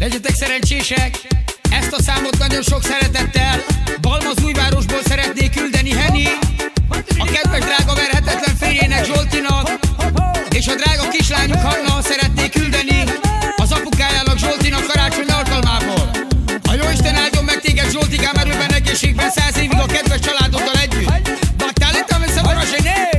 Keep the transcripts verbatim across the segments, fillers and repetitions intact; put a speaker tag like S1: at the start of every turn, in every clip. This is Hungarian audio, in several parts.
S1: Legyetek szerencsések! Ezt a számot nagyon sok szeretettel Balmazújvárosból szeretnék küldeni Henny, a kedves drága verhetetlen férjének, Zsoltinak, és a drága kislányuk Hanna szeretnék küldeni az apukájának, Zsoltinak karácsony alkalmából. A jóisten áldjon meg téged, Zsoltikám, erőben, egészségben, száz évig a kedves családoddal együtt. Baktál itt, ami szabados, hogy né!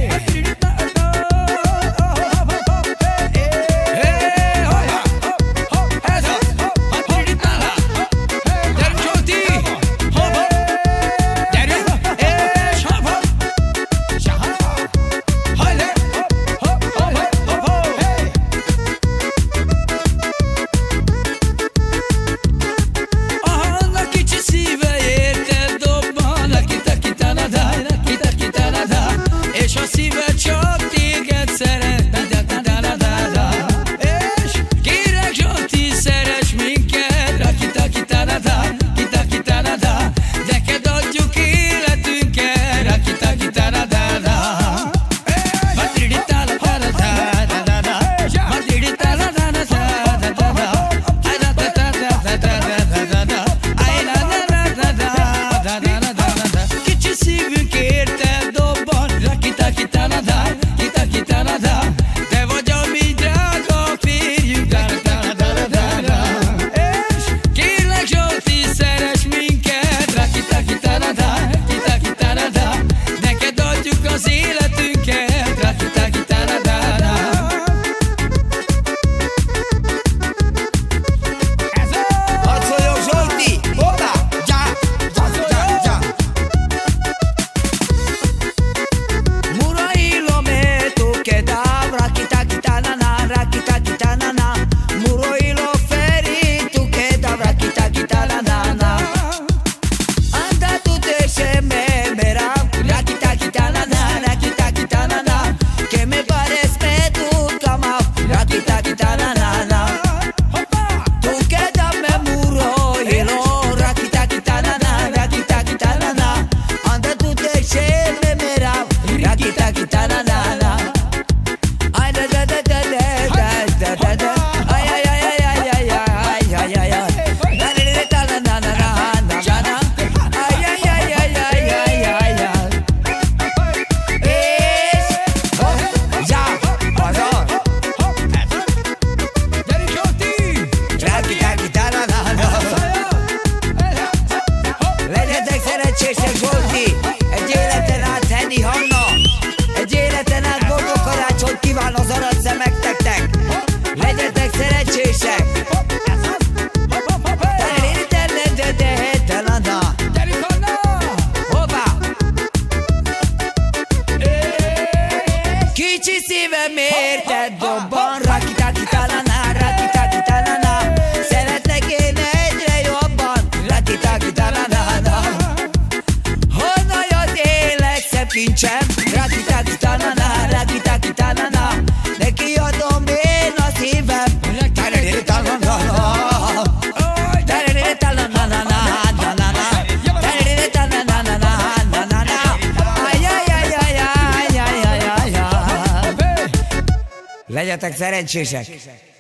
S2: Kicsi szívem érted dobban, rakita-kita-na-na, rakita-kita-na-na. Szeretlek én egyre jobban, rakita-kita-na-na. Honnan jött élek szebb kincsem, rakita-kita-na-na, rakita-kita-na-na. Neki adom én a szívem, tararita-na-na-na.
S3: Legyetek szerencsések!